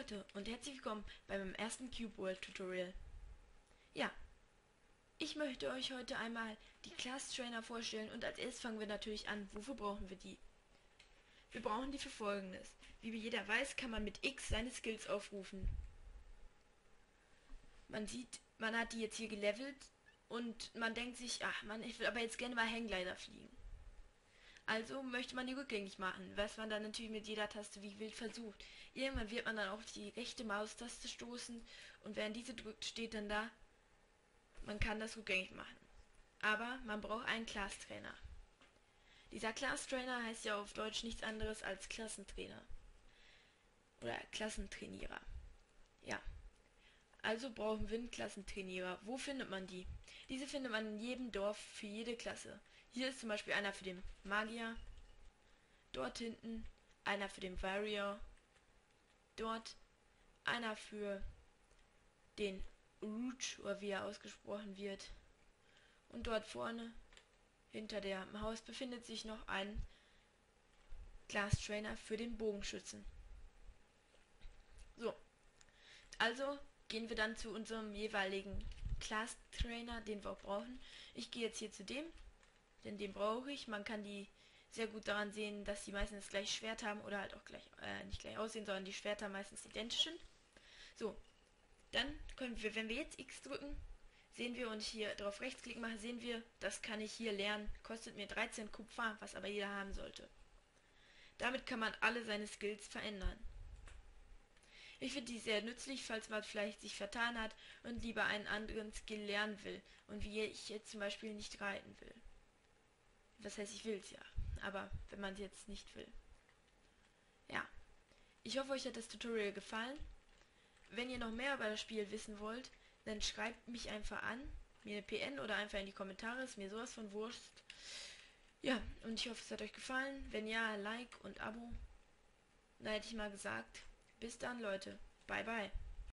Leute und herzlich willkommen bei meinem ersten Cube World Tutorial. Ja, ich möchte euch heute einmal die Class Trainer vorstellen und als erstes fangen wir natürlich an. Wofür brauchen wir die? Wir brauchen die für Folgendes. Wie jeder weiß, kann man mit X seine Skills aufrufen. Man sieht, man hat die jetzt hier gelevelt und man denkt sich, ach man, ich will aber jetzt gerne mal Hangglider fliegen. Also möchte man die rückgängig machen, was man dann natürlich mit jeder Taste wie wild versucht. Irgendwann wird man dann auf die rechte Maustaste stoßen und während diese drückt, steht dann da, man kann das rückgängig machen. Aber man braucht einen Class Trainer. Dieser Class Trainer heißt ja auf Deutsch nichts anderes als Klassentrainer. Oder Klassentrainierer. Ja. Also brauchen wir einen Klassentrainierer. Wo findet man die? Diese findet man in jedem Dorf für jede Klasse. Hier ist zum Beispiel einer für den Magier. Dort hinten einer für den Warrior. Dort einer für den Rouge, oder wie er ausgesprochen wird. Und dort vorne, hinter dem Haus, befindet sich noch ein Class Trainer für den Bogenschützen. So, also gehen wir dann zu unserem jeweiligen Class Trainer, den wir auch brauchen. Ich gehe jetzt hier zu dem, denn den brauche ich. Man kann die sehr gut daran sehen, dass sie meistens das gleiche Schwert haben oder halt auch gleich, nicht gleich aussehen, sondern die Schwerter meistens identisch sind. So, dann können wir, wenn wir jetzt X drücken, sehen wir und hier drauf rechtsklicken machen, sehen wir, das kann ich hier lernen, kostet mir 13 Kupfer, was aber jeder haben sollte. Damit kann man alle seine Skills verändern. Ich finde die sehr nützlich, falls man vielleicht sich vertan hat und lieber einen anderen Skill lernen will und wie ich jetzt zum Beispiel nicht reiten will. Das heißt, ich will es ja, aber wenn man es jetzt nicht will. Ja, ich hoffe, euch hat das Tutorial gefallen. Wenn ihr noch mehr über das Spiel wissen wollt, dann schreibt mich einfach an, mir eine PN oder einfach in die Kommentare, ist mir sowas von Wurst. Ja, und ich hoffe, es hat euch gefallen. Wenn ja, Like und Abo. Dann hätte ich mal gesagt, bis dann, Leute. Bye, bye.